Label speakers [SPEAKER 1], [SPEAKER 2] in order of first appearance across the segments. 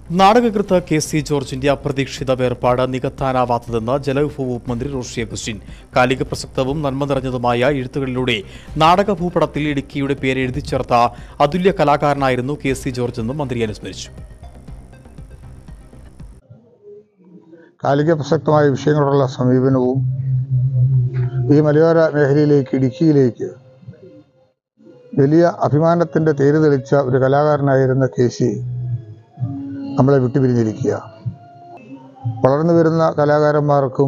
[SPEAKER 1] നാടകകൃത്ത് K C. ജോർജിന്റെ അപ്രതീക്ഷിത വേർപാട് നികത്താനാവാത്തതെന്ന് ജലവിഭവ വകുപ്പ് മന്ത്രി റോഷി അഗസ്റ്റിൻ. കാലിക പ്രസക്തവും നന്മ നിറഞ്ഞതുമായ എഴുത്തുകളിലൂടെ നാടക ഭൂപടത്തിൽ ഇടുക്കിയുടെ പേര് എഴുതിച്ചേർത്ത അതുല്യ കലാകാരനായിരുന്നു കെ.സി. ജോർജ് എന്നും മന്ത്രി അനുസ്മരിച്ചു.
[SPEAKER 2] കാലിക പ്രസക്തമായ വിഷയങ്ങളോടുള്ള സമീപനവും ഈ മലയോര മേഖലയിലേക്ക്, ഇടുക്കിയിലേക്ക് വലിയ അഭിമാനത്തിന്റെ തേര് തെളിച്ച ഒരു കലാകാരനായിരുന്ന കെ.സി. നമ്മളെ വിട്ടുപിരിഞ്ഞിരിക്കുക. വളർന്നു വരുന്ന കലാകാരന്മാർക്കും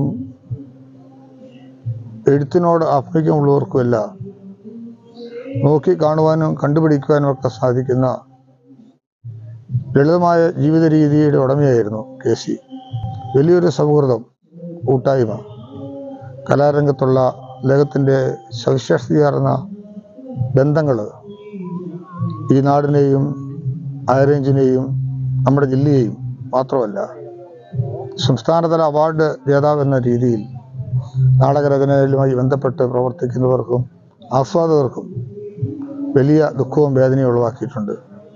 [SPEAKER 2] എഴുത്തിനോട് ആഭിമുഖ്യമുള്ളവർക്കുമെല്ലാം നോക്കി കാണുവാനും കണ്ടുപിടിക്കുവാനും ഒക്കെ സാധിക്കുന്ന ലളിതമായ ജീവിത രീതിയുടെ ഉടമയായിരുന്നു കെ.സി. വലിയൊരു സൗഹൃദം, കൂട്ടായ്മ, കലാരംഗത്തുള്ള അദ്ദേഹത്തിൻ്റെ സവിശേഷതയാർന്ന ബന്ധങ്ങൾ ഈ നാടിനെയും ഹൈറേഞ്ചിനെയും നമ്മുടെ ജില്ലയെയും മാത്രമല്ല സംസ്ഥാനതല അവാർഡ് ജേതാവ് എന്ന രീതിയിൽ നാടകരചനയുമായി ബന്ധപ്പെട്ട് പ്രവർത്തിക്കുന്നവർക്കും ആസ്വാദകർക്കും വലിയ ദുഃഖവും വേദനയും ഉളവാക്കിയിട്ടുണ്ട്.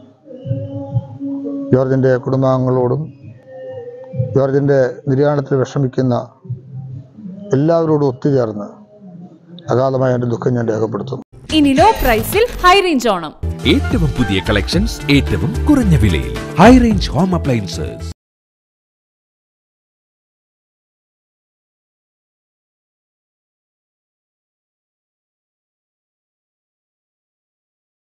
[SPEAKER 2] ജോർജിൻ്റെ കുടുംബാംഗങ്ങളോടും ജോർജിൻ്റെ നിര്യാണത്തിൽ വിഷമിക്കുന്ന എല്ലാവരോടും ഒത്തുചേർന്ന് അഗാധമായ എൻ്റെ ദുഃഖം ഞാൻ രേഖപ്പെടുത്തുന്നു.
[SPEAKER 3] ഇനി ലോ പ്രൈസിൽ ഹൈ റേഞ്ച് ഓണം.
[SPEAKER 4] ഏറ്റവും പുതിയ കളക്ഷൻസ് ഏറ്റവും കുറഞ്ഞ വിലയിൽ. High range home appliances.